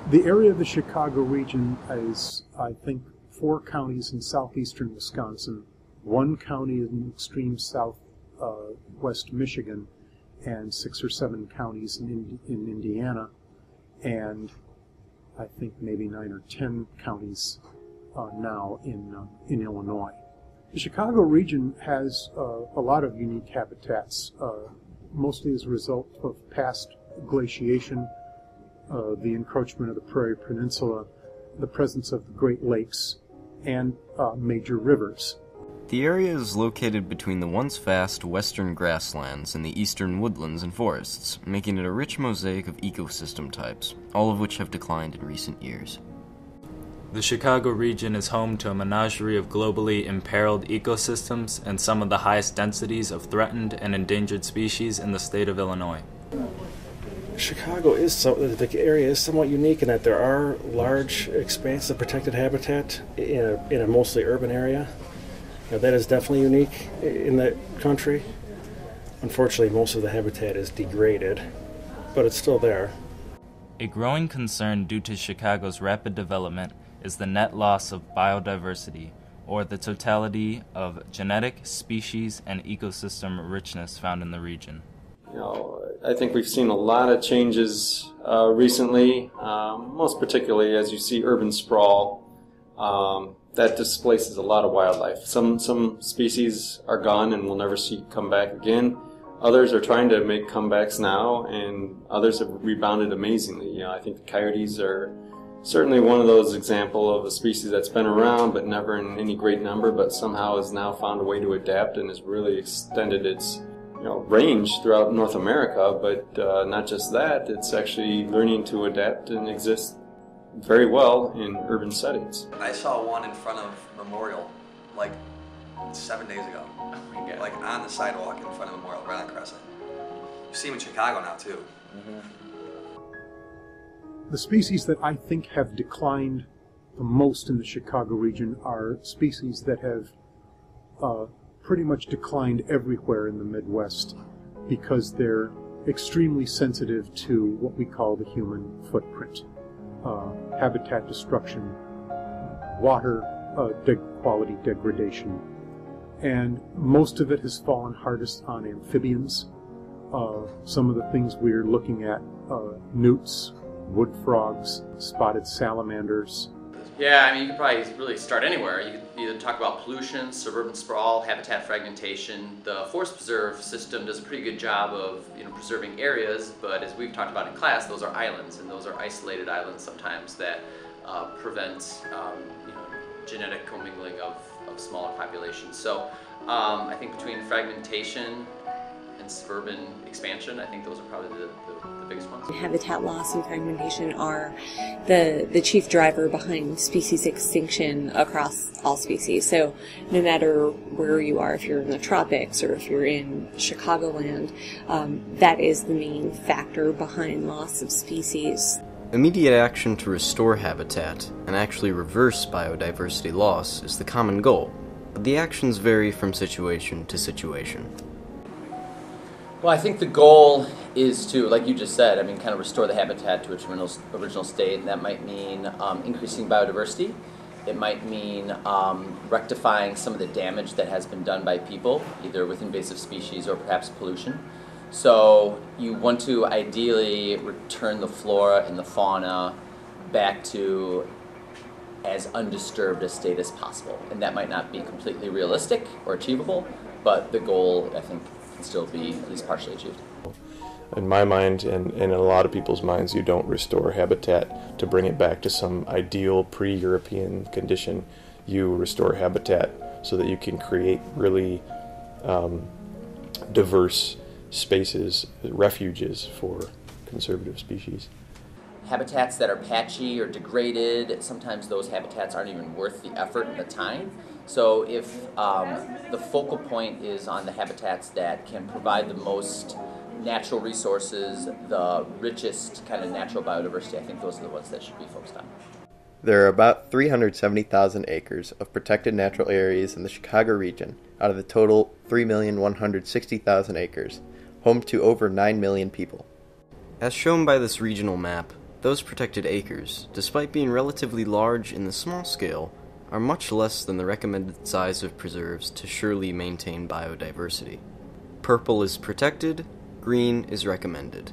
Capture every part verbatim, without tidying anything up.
The area of the Chicago region is, I think, four counties in southeastern Wisconsin, one county in extreme southwest uh, Michigan, and six or seven counties in, Indi- in Indiana, and I think maybe nine or ten counties uh, now in uh, in Illinois. The Chicago region has uh, a lot of unique habitats, uh, mostly as a result of past glaciation, uh, the encroachment of the Prairie Peninsula, the presence of the Great Lakes, and uh, major rivers. The area is located between the once vast western grasslands and the eastern woodlands and forests, making it a rich mosaic of ecosystem types, all of which have declined in recent years. The Chicago region is home to a menagerie of globally imperiled ecosystems and some of the highest densities of threatened and endangered species in the state of Illinois. Chicago is so, the area is somewhat unique in that there are large expanses of protected habitat in a, in a mostly urban area. Now, that is definitely unique in that country. Unfortunately, most of the habitat is degraded, but it's still there. A growing concern due to Chicago's rapid development is the net loss of biodiversity, or the totality of genetic, species, and ecosystem richness found in the region. You know, I think we've seen a lot of changes uh, recently, um, most particularly as you see urban sprawl. Um, that displaces a lot of wildlife. Some some species are gone and will never see come back again. Others are trying to make comebacks now, and others have rebounded amazingly. You know, I think the coyotes are certainly one of those examples of a species that's been around but never in any great number, but somehow has now found a way to adapt and has really extended its you know range throughout North America. But uh, not just that, it's actually learning to adapt and exist very well in urban settings. I saw one in front of Memorial like seven days ago. Oh my God. Like on the sidewalk in front of Memorial, right on Crescent. You see them in Chicago now too. Mm-hmm. The species that I think have declined the most in the Chicago region are species that have uh, pretty much declined everywhere in the Midwest because they're extremely sensitive to what we call the human footprint. Uh, habitat destruction, water uh, de- quality degradation, and most of it has fallen hardest on amphibians. Uh, some of the things we're looking at, uh, newts, wood frogs, spotted salamanders. Yeah, I mean, you could probably really start anywhere. You could either talk about pollution, suburban sprawl, habitat fragmentation. The forest preserve system does a pretty good job of you know preserving areas, but as we've talked about in class, those are islands, and those are isolated islands sometimes that uh, prevent um, you know genetic commingling of, of smaller populations. So um, I think between fragmentation and suburban expansion, I think those are probably the, the, the biggest ones. Habitat loss and fragmentation are the, the chief driver behind species extinction across all species. So no matter where you are, if you're in the tropics or if you're in Chicagoland, um, that is the main factor behind loss of species. Immediate action to restore habitat and actually reverse biodiversity loss is the common goal, but the actions vary from situation to situation. Well, I think the goal is to, like you just said, I mean, kind of restore the habitat to its original, original state, and that might mean um, increasing biodiversity. It might mean um, rectifying some of the damage that has been done by people, either with invasive species or perhaps pollution. So you want to ideally return the flora and the fauna back to as undisturbed a state as possible. And that might not be completely realistic or achievable, but the goal, I think, can still be at least partially achieved. In my mind, and, and in a lot of people's minds, you don't restore habitat to bring it back to some ideal pre-European condition. You restore habitat so that you can create really um, diverse spaces, refuges for conservative species. Habitats that are patchy or degraded, sometimes those habitats aren't even worth the effort and the time. So if um, the focal point is on the habitats that can provide the most natural resources, the richest kind of natural biodiversity, I think those are the ones that should be focused on. There are about three hundred seventy thousand acres of protected natural areas in the Chicago region out of the total three million one hundred sixty thousand acres, home to over nine million people. As shown by this regional map, those protected acres, despite being relatively large in the small scale, are much less than the recommended size of preserves to surely maintain biodiversity. Purple is protected, green is recommended.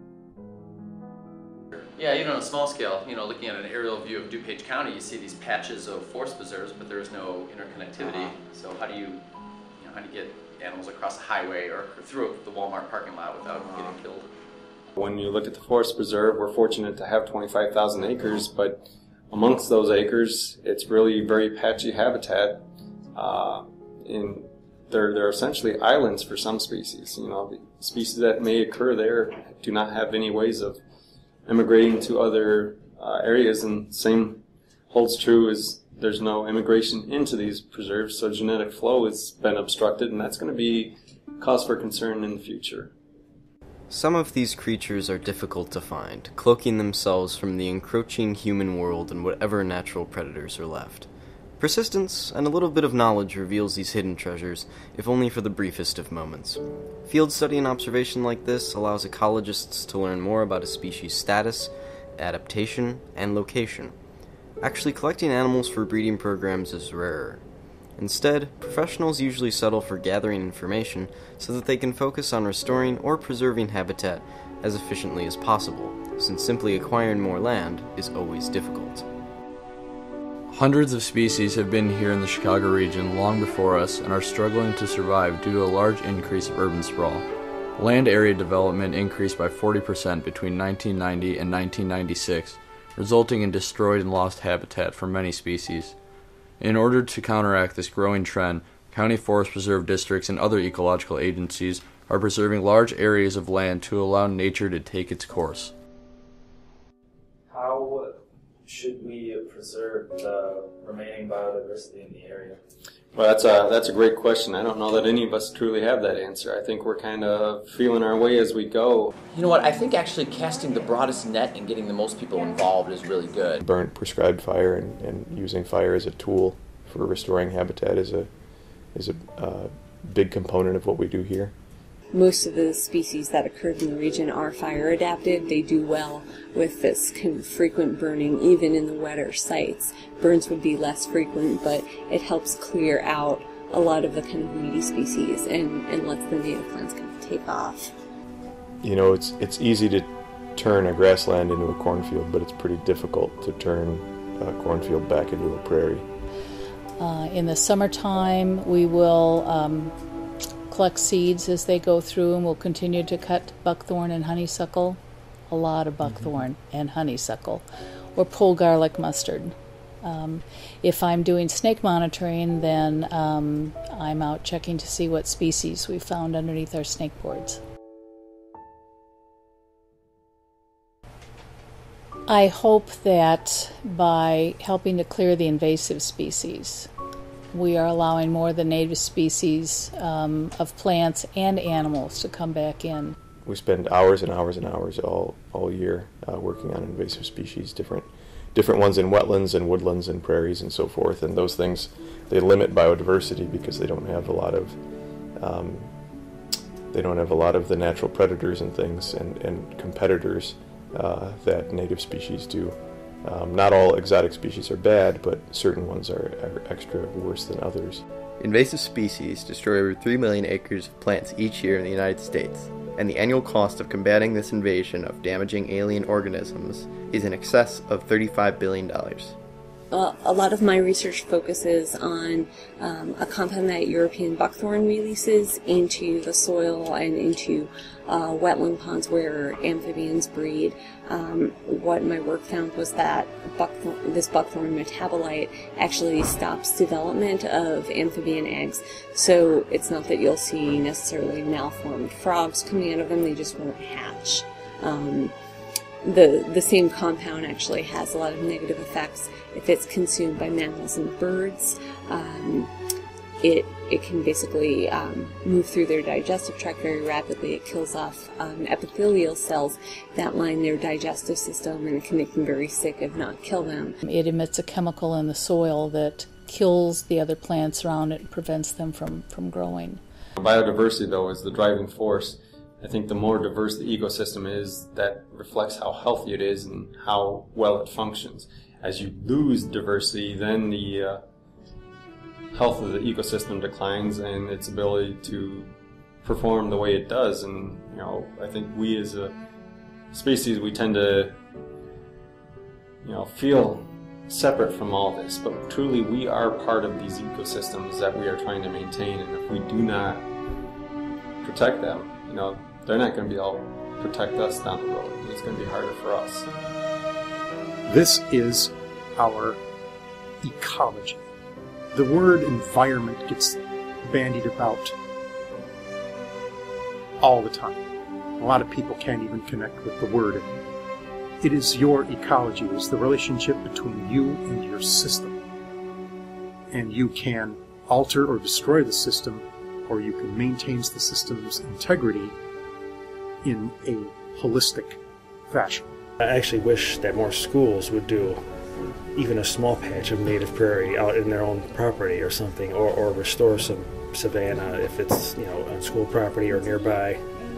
Yeah, even on a small scale, you know, looking at an aerial view of DuPage County, you see these patches of forest preserves, but there is no interconnectivity. Uh-huh. So how do you, you know, how do you get animals across a highway or through the Walmart parking lot without uh-huh. getting killed? When you look at the forest preserve, we're fortunate to have twenty-five thousand acres, but amongst those acres, it's really very patchy habitat. Uh, in they're they're essentially islands for some species. You know, the species that may occur there do not have any ways of immigrating to other uh, areas, and same holds true as there's no immigration into these preserves, so genetic flow has been obstructed, and that's going to be cause for concern in the future. Some of these creatures are difficult to find, cloaking themselves from the encroaching human world and whatever natural predators are left. Persistence and a little bit of knowledge reveals these hidden treasures, if only for the briefest of moments. Field study and observation like this allows ecologists to learn more about a species' status, adaptation, and location. Actually collecting animals for breeding programs is rarer. Instead, professionals usually settle for gathering information so that they can focus on restoring or preserving habitat as efficiently as possible, since simply acquiring more land is always difficult. Hundreds of species have been here in the Chicago region long before us and are struggling to survive due to a large increase of urban sprawl. Land area development increased by forty percent between nineteen ninety and nineteen ninety-six, resulting in destroyed and lost habitat for many species. In order to counteract this growing trend, county forest preserve districts and other ecological agencies are preserving large areas of land to allow nature to take its course. How should we preserve the remaining biodiversity in the area? Well, that's a, that's a great question. I don't know that any of us truly have that answer. I think we're kind of feeling our way as we go. You know what, I think actually casting the broadest net and getting the most people involved is really good. Burnt prescribed fire and, and using fire as a tool for restoring habitat is a, is a uh, big component of what we do here. Most of the species that occur in the region are fire adapted. They do well with this kind of frequent burning, even in the wetter sites. Burns would be less frequent, but it helps clear out a lot of the kind of weedy species and, and lets the native plants kind of take off. You know, it's it's easy to turn a grassland into a cornfield, but it's pretty difficult to turn a cornfield back into a prairie. Uh, in the summertime, we will um, collect seeds as they go through, and we'll continue to cut buckthorn and honeysuckle, a lot of buckthorn mm-hmm. and honeysuckle, or pull garlic mustard. Um, if I'm doing snake monitoring, then um, I'm out checking to see what species we found underneath our snake boards. I hope that by helping to clear the invasive species, we are allowing more of the native species um, of plants and animals to come back in. We spend hours and hours and hours all, all year uh, working on invasive species, different different ones in wetlands and woodlands and prairies and so forth, and those things, they limit biodiversity because they don't have a lot of um, they don't have a lot of the natural predators and things and, and competitors uh, that native species do. Um, not all exotic species are bad, but certain ones are, are extra worse than others. Invasive species destroy over three million acres of plants each year in the United States, and the annual cost of combating this invasion of damaging alien organisms is in excess of thirty-five billion dollars. Uh, a lot of my research focuses on um, a compound that European buckthorn releases into the soil and into uh, wetland ponds where amphibians breed. Um, what my work found was that buckthorn, this buckthorn metabolite actually stops development of amphibian eggs. So it's not that you'll see necessarily malformed frogs coming out of them, they just won't hatch. Um, The, the same compound actually has a lot of negative effects if it's consumed by mammals and birds. Um, it, it can basically um, move through their digestive tract very rapidly. It kills off um, epithelial cells that line their digestive system, and it can make them very sick if not kill them. It emits a chemical in the soil that kills the other plants around it and prevents them from, from growing. Biodiversity, though, is the driving force. I think the more diverse the ecosystem is, that reflects how healthy it is and how well it functions. As you lose diversity, then the uh, health of the ecosystem declines and its ability to perform the way it does. And you know, I think we as a species, we tend to you know feel separate from all this, but truly we are part of these ecosystems that we are trying to maintain, and if we do not protect them, you know, they're not going to be able to protect us down the road. It's going to be harder for us. This is our ecology. The word environment gets bandied about all the time. A lot of people can't even connect with the word anymore. It is your ecology. It is the relationship between you and your system. And you can alter or destroy the system, or you can maintain the system's integrity in a holistic fashion. I actually wish that more schools would do even a small patch of native prairie out in their own property or something, or, or restore some savanna if it's, you know, on school property or nearby.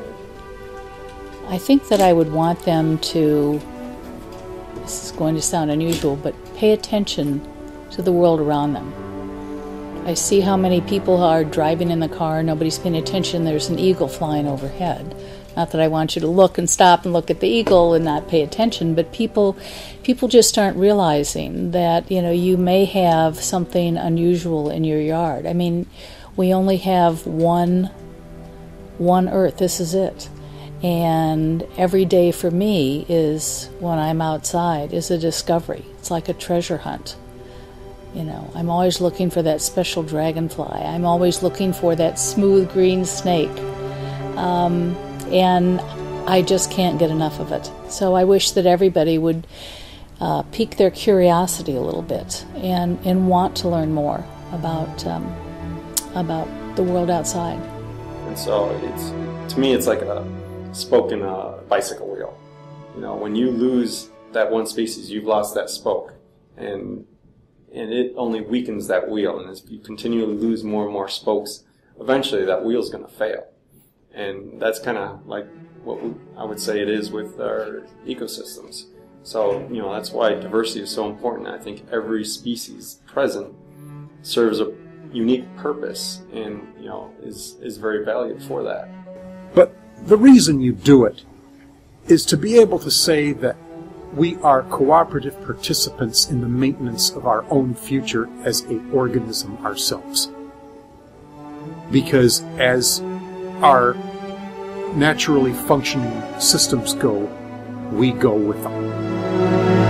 I think that I would want them to, this is going to sound unusual, but pay attention to the world around them. I see how many people are driving in the car, nobody's paying attention, there's an eagle flying overhead. Not that I want you to look and stop and look at the eagle and not pay attention, but people people just aren't realizing that, you know, you may have something unusual in your yard. I mean, we only have one one earth, this is it. And every day for me is, when I'm outside, is a discovery. It's like a treasure hunt. You know, I'm always looking for that special dragonfly. I'm always looking for that smooth green snake. Um, and I just can't get enough of it. So I wish that everybody would uh, pique their curiosity a little bit and, and want to learn more about um, about the world outside. And so it's, to me, it's like a spoke in a bicycle wheel. You know, when you lose that one species, you've lost that spoke, and and it only weakens that wheel. And as you continually lose more and more spokes, eventually that wheel's going to fail. And that's kind of like what we, I would say it is with our ecosystems. So, you know, that's why diversity is so important. I think every species present serves a unique purpose and, you know, is, is very valued for that. But the reason you do it is to be able to say that we are cooperative participants in the maintenance of our own future as an organism ourselves. Because as our naturally functioning systems go, we go with them.